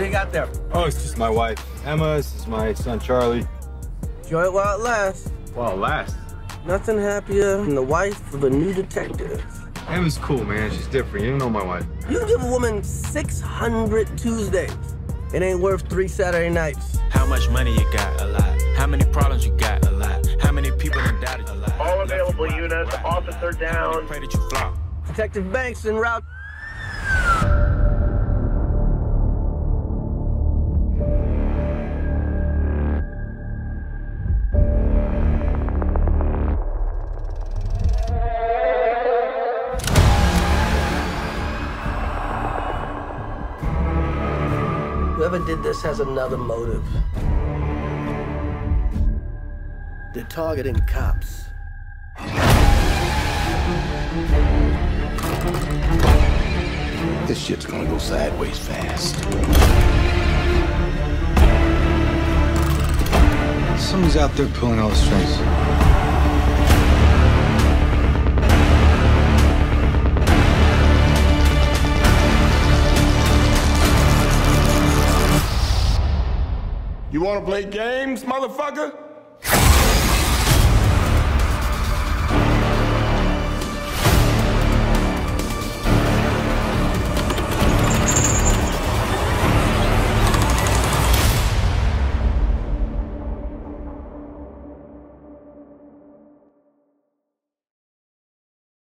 do you got there? Oh, it's just my wife, Emma. This is my son, Charlie. Enjoy it while it lasts. While it lasts. Nothing happier than the wife of a new detective. Emma's cool, man. She's different. You don't know my wife. You can give a woman 600 Tuesdays. It ain't worth 3 Saturday nights. How much money you got? A lot. How many problems you got? A lot. How many people done doubted? A lot. All available units, officer down. Pray that you flop. Detective Banks en route. Whoever did this has another motive. They're targeting cops. This shit's gonna go sideways fast. Somebody's out there pulling all the strings. You wanna play games, motherfucker?